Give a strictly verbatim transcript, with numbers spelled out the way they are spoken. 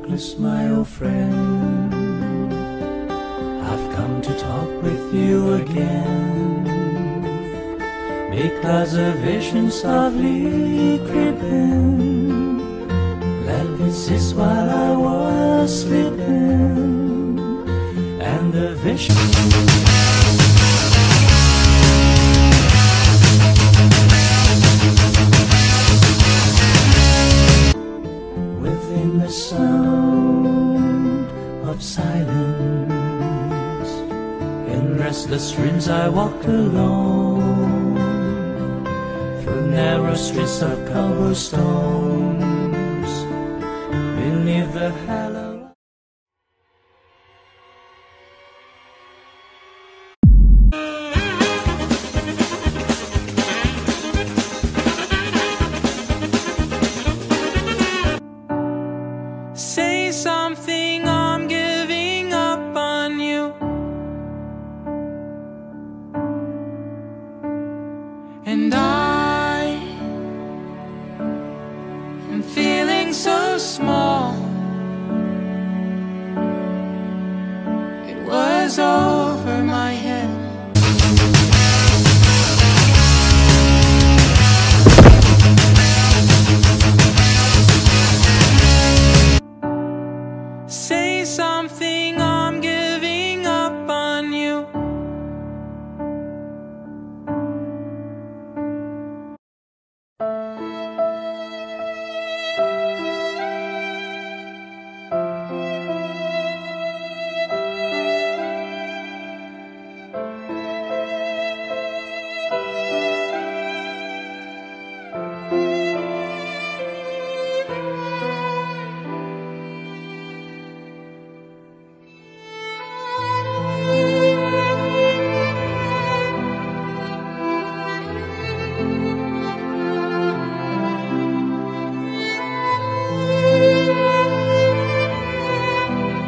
Douglas, my old friend, I've come to talk with you again, because a vision softly creeping left its while I was sleeping, and the vision within the sound of silence. In restless dreams I walked alone through narrow streets of cobblestones beneath the halo. Say something, I'm giving up on you. And I am feeling so small.